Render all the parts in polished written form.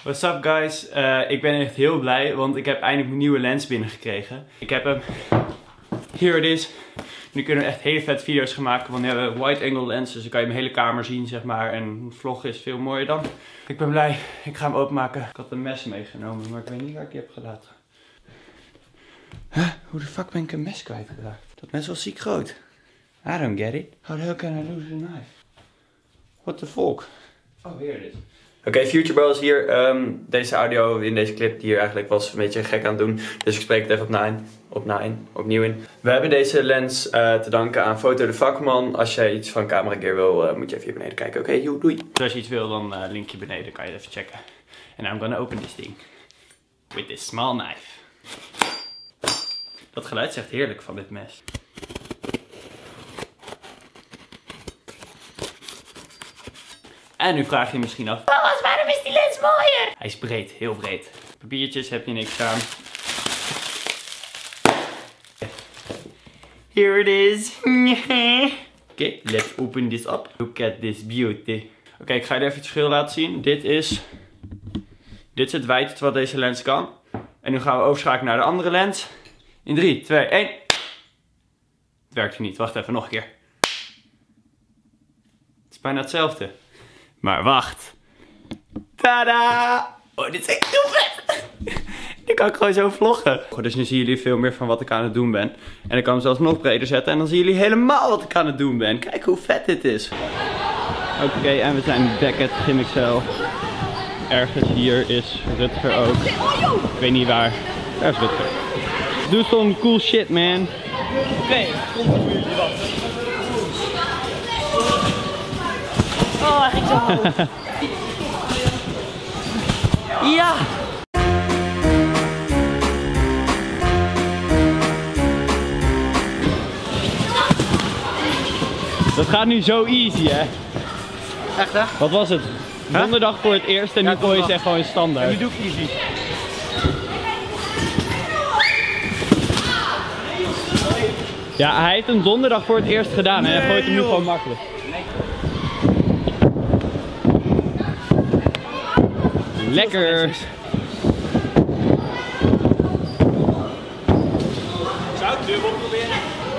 What's up guys? Ik ben echt heel blij, want ik heb eindelijk mijn nieuwe lens binnengekregen. Ik heb hem. Here it is. Nu kunnen we echt hele vet video's gaan maken, want we hebben wide angle lens, dus dan kan je mijn hele kamer zien, zeg maar. En een vlog is veel mooier dan. Ik ben blij. Ik ga hem openmaken. Ik had een mes meegenomen, maar ik weet niet waar ik die heb gelaten. Huh? Hoe de fuck ben ik een mes kwijtgeraakt? Dat mes was ziek groot. I don't get it. How the hell can I lose a knife? What the fuck? Oh, here it is. Oké, Futurebro is hier. Deze audio in deze clip die hier eigenlijk was een beetje gek aan het doen. Dus ik spreek het even opnieuw in. We hebben deze lens te danken aan Foto de Vakman. Als jij iets van camera gear wil, moet je even hier beneden kijken. Oké, doei. Dus als je iets wil, dan linkje beneden, kan je het even checken. En I'm gonna open this thing. With this small knife. Dat geluid is echt heerlijk van dit mes. En nu vraag je misschien af, waarom is die lens mooier? Hij is breed, heel breed. Papiertjes heb je niks aan. Here it is. Oké, let's open this up. Look at this beauty. Oké, ik ga je even het verschil laten zien. Dit is het wijdte wat deze lens kan. En nu gaan we overschakelen naar de andere lens. In 3, 2, 1. Het werkt niet. Wacht even, nog een keer. Het is bijna hetzelfde. Maar wacht. Tada! Oh, dit is echt heel vet! Nu kan ik gewoon zo vloggen. Dus nu zien jullie veel meer van wat ik aan het doen ben. En ik kan hem zelfs nog breder zetten. En dan zien jullie helemaal wat ik aan het doen ben. Kijk hoe vet dit is. Oké, en we zijn back at GymXL. Ergens hier is Rutger ook. Ik weet niet waar. Daar is Rutger. Doe some cool shit, man. Oké, komt er voor jullie wat. Oh, hij ging zo hoog. Ja! Dat gaat nu zo easy, hè? Echt, hè? Wat was het? Donderdag voor het eerst en nu gooi je ze gewoon in standaard. En nu doe ik easy. Ja, hij heeft hem donderdag voor het eerst gedaan en hij gooit hem nu gewoon makkelijk. Lekker! Zou ik dubbel proberen?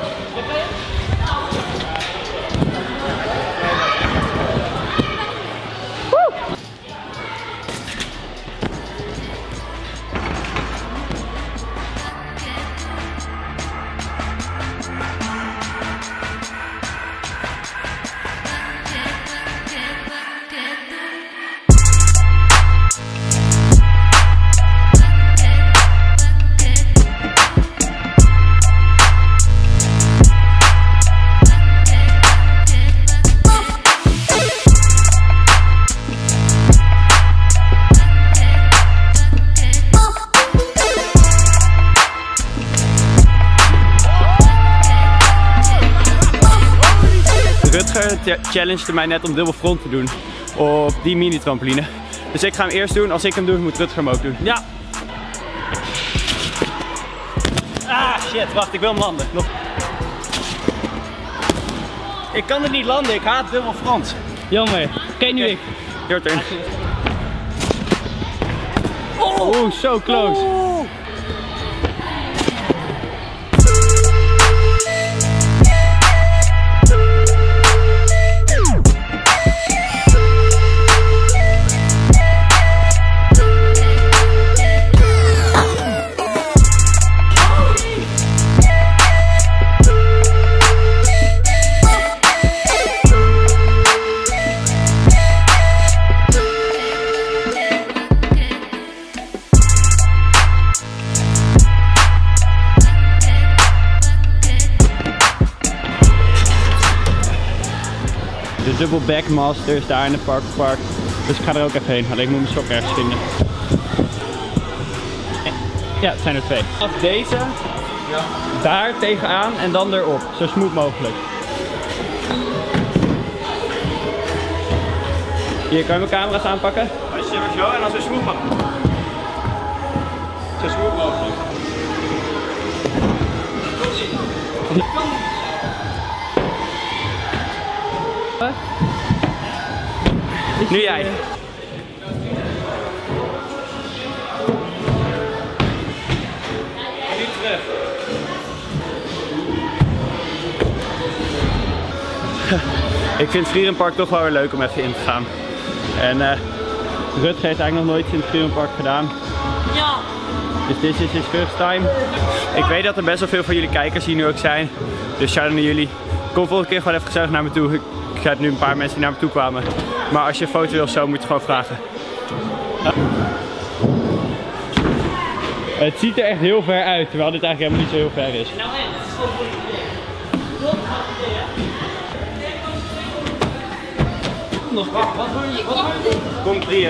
Rutger challengede mij net om dubbel front te doen op die mini trampoline. Dus ik ga hem eerst doen. Als ik hem doe, moet Rutger hem ook doen. Ja! Ah, shit. Wacht, ik wil hem landen. Nog. Ik kan het niet landen. Ik haat dubbel front. Jammer. Oké, nu ik. Your turn. Oh, so close. Oh. De dubbel backmaster is daar in de park. Dus ik ga er ook even heen. Alleen ik moet mijn sok ergens vinden. Ja, het zijn er 2. Af deze, daar tegenaan en dan erop. Zo smooth mogelijk. Hier, kan je mijn camera's aanpakken? Als je maar zo en dan zo smooth mogelijk. Zo smooth mogelijk. Nu jij. Ik vind het Vlierenpark toch wel weer leuk om even in te gaan. En Rutger heeft eigenlijk nog nooit in het Vlierenpark gedaan. Ja. Dus dit is his first time. Ik weet dat er best wel veel van jullie kijkers hier nu ook zijn. Dus shout-out naar jullie. Kom volgende keer gewoon even gezellig naar me toe. Ik heb nu een paar mensen die naar me toe kwamen. Maar als je een foto wil of zo, moet je gewoon vragen. Het ziet er echt heel ver uit, terwijl dit eigenlijk helemaal niet zo heel ver is. Nou en, het is gewoon voor je nog wat wil je? Kom drieën.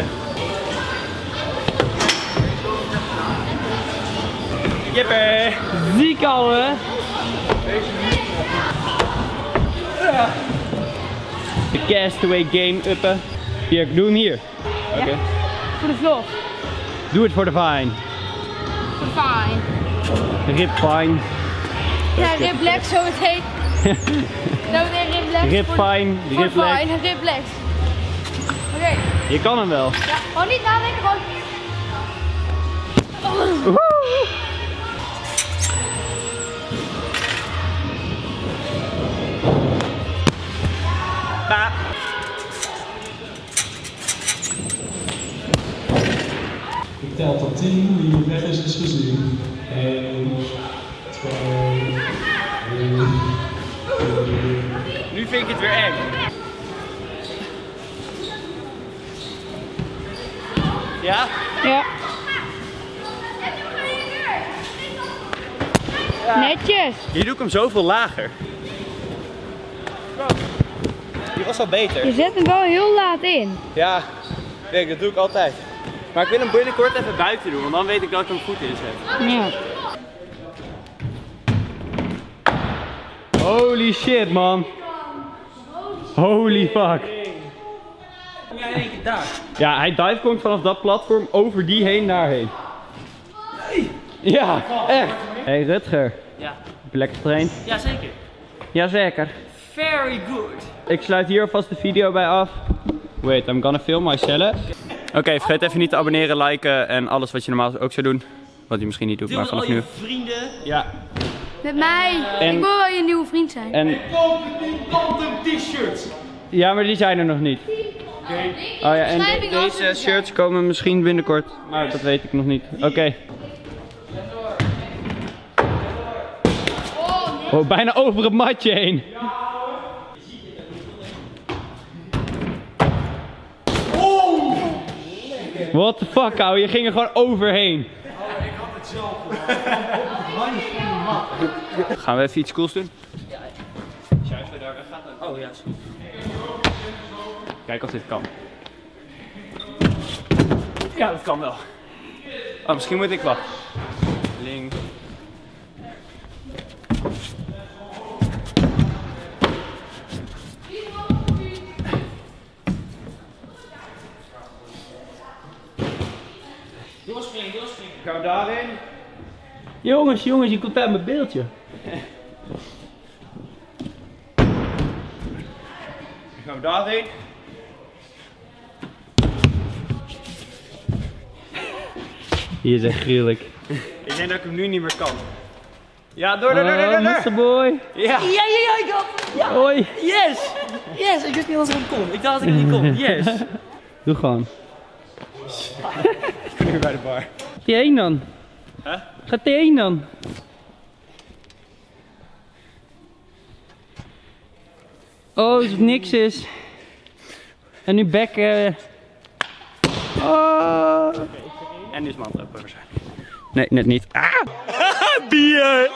Jippie! Ziek al hè? De Castaway game uppen. Hier, doe hem hier. Oké. Ja. Voor de vlog. Doe het voor de fine. Fine. Rip fine. Ja, Riplex, zo het heet. Nou, nee, Riplex. Rip fine. Voor Rip leg. fine, Riplex. Oké. Je kan hem wel. Ja, gewoon niet nadenken, gewoon. Woehoe. Pa. Ik tel tot 10, wie weg is gezien. 1, 2, 3. Nu vind ik het weer eng. Ja? Ja. Netjes. Hier doe ik hem zoveel lager. Die was al beter. Je zet hem wel heel laat in. Ja, kijk, dat doe ik altijd. Maar ik wil hem binnenkort even buiten doen, want dan weet ik dat ik hem goed inzet. Ja. Holy shit, man. Holy fuck. Kom jij in één keer daar? Ja, hij divecongt vanaf dat platform over die heen daarheen. Nee. Ja, echt. Hey Rutger, Ja. heb je lekker getraind? Jazeker. Jazeker. Very good. Ik sluit hier alvast de video bij af. Wait, I'm gonna film myself. Oké, vergeet even niet te abonneren, liken en alles wat je normaal ook zou doen. Wat je misschien niet doet, Deel maar met al vanaf je nu. vrienden. Ja. Met mij. En- Ik wil wel je nieuwe vriend zijn. En t-shirts. ja, maar die zijn er nog niet. Oh ja, en Beschrijving als deze het shirts komen misschien binnenkort, maar dat weet ik nog niet. Oké. Oh, bijna over het matje heen. What the fuck, ouwe, je ging er gewoon overheen. Gaan we even iets cools doen? Oh ja, is goed. Kijk of dit kan. Ja, dat kan wel. Oh, misschien moet ik wachten. Link. Doorspringen. Gaan we daarheen? Jongens, je komt bij mijn beeldje. Gaan we daarheen? Hier is echt gruwelijk. Ik denk dat ik hem nu niet meer kan. Ja, door. Mr. Boy. Ja. Ja, ik had. Ja. Hoi. Yes. Yes, ik wist niet dat ik hem kon. Ik dacht dat ik het niet kon. Yes. Doe gewoon. Ik ben weer bij de bar. Gaat die heen dan? Huh? Gaat die heen dan? Oh, als het niks is. En nu back. Oh. En nu is mijn hand open waarschijnlijk. Nee, net niet. Ah! Bier!